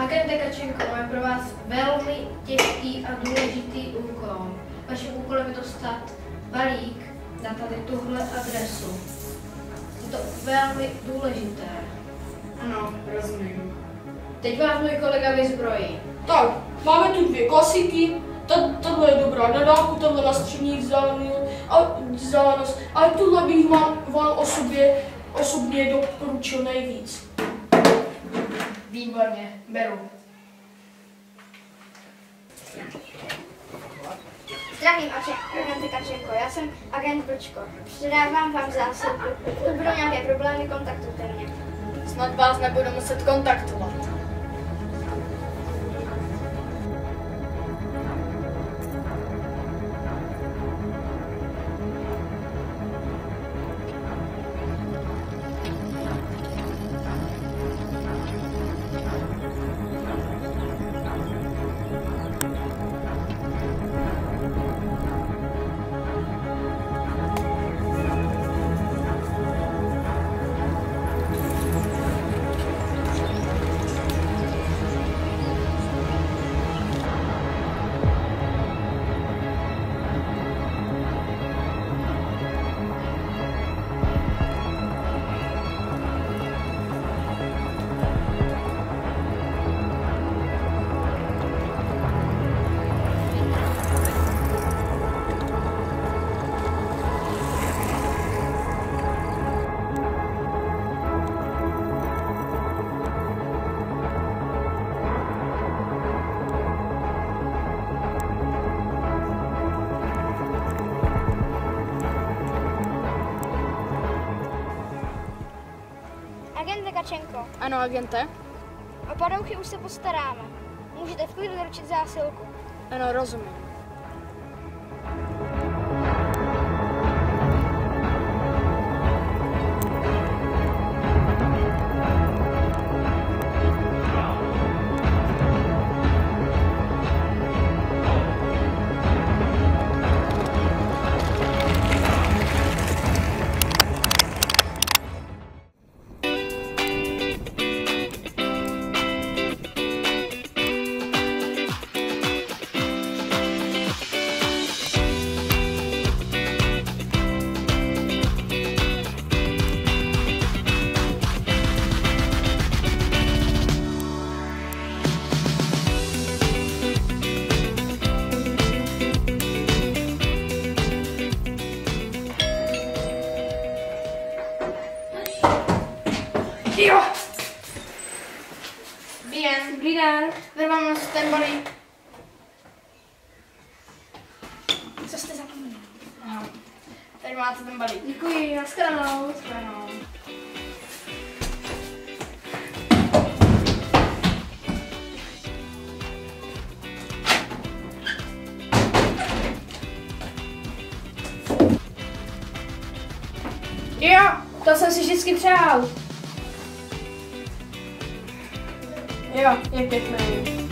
Agente Kačenko, máme pro vás velmi těžký a důležitý úkol. Vaším úkolem je dostat balík na tady tuhle adresu. Je to velmi důležité. Ano, rozumím. Teď vás můj kolega vyzbrojí. Tak, máme tu 2 klasiky, tohle je dobrá na dálku, tohle na střední vzdálenost, ale tuhle bych vám osobně doporučil nejvíc. Výborně, beru. Zdravím, agente Kačenko, já jsem agent Brčko. Předávám vám zásilku. Pokud budou nějaké problémy, kontaktujte mě. Snad vás nebudu muset kontaktovat. Agente Kačenko, Ano, agente? o padouchy už se postaráme. Můžete v klidu doručit zásilku. Ano, rozumím. Jo! Dobrý den. Tady mám ten balík. Co jste zapomněli? Aha. Tady máte ten balík. Děkuji, nashledanou. Jo, to jsem si vždycky přál. Jo, je pěkný.